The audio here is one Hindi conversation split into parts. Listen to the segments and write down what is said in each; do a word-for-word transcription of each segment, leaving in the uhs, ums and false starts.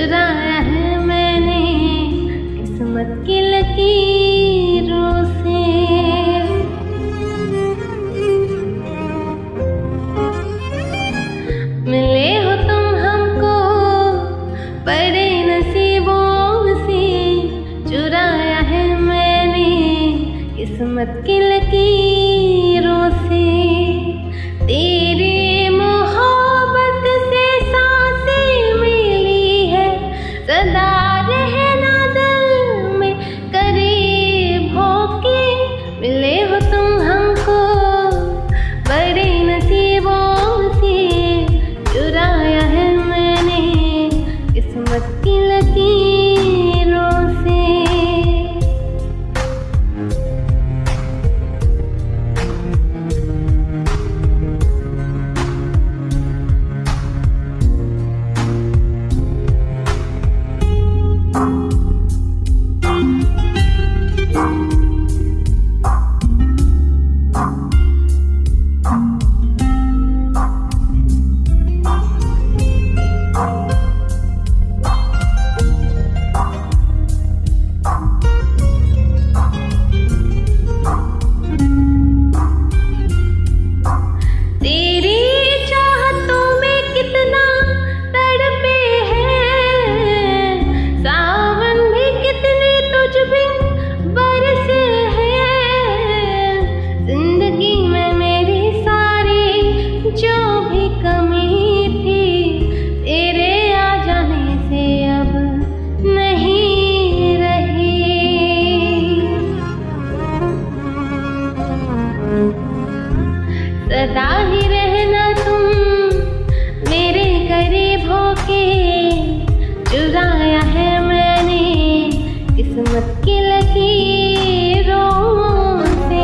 चुराया है मैंने किस्मत की लकीरों से। मिले हो तुम हमको बड़े नसीबों से, चुराया है मैंने किस्मत की लकीरों से। तेरी मोहब्बत से सांसें मिली है, सदा रहना दिल में करीब होके। मिले हो तुम हमको बड़े नसीबों से, चुराया है मैंने किस्मत की लकीरों से। सदा ही रहना तुम मेरे करीब होके, चुराया है मैंने किस्मत की लकीरों से।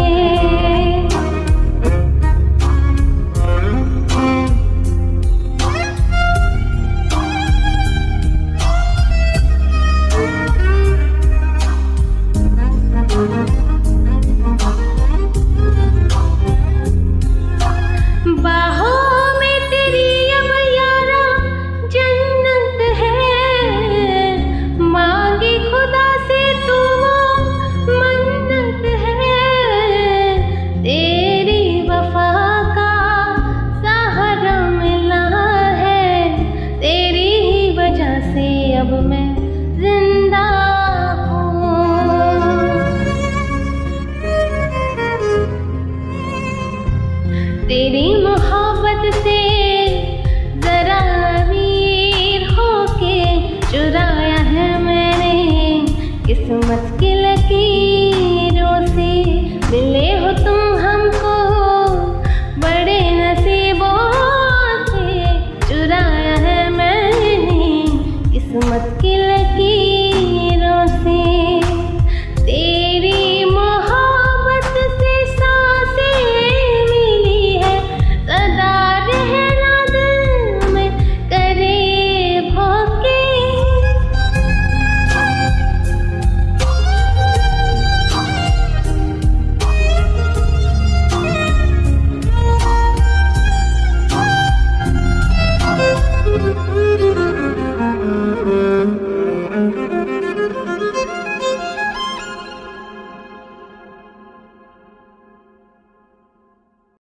अब मैं जिंदा हूँ, तेरी मोहब्बत से जरा अमीर होके, चुराया है मैंने किस्मत की लकीरों से। मिले हो तुम हमको बड़े नसीबों से, चुराया है मैंने किस्मत की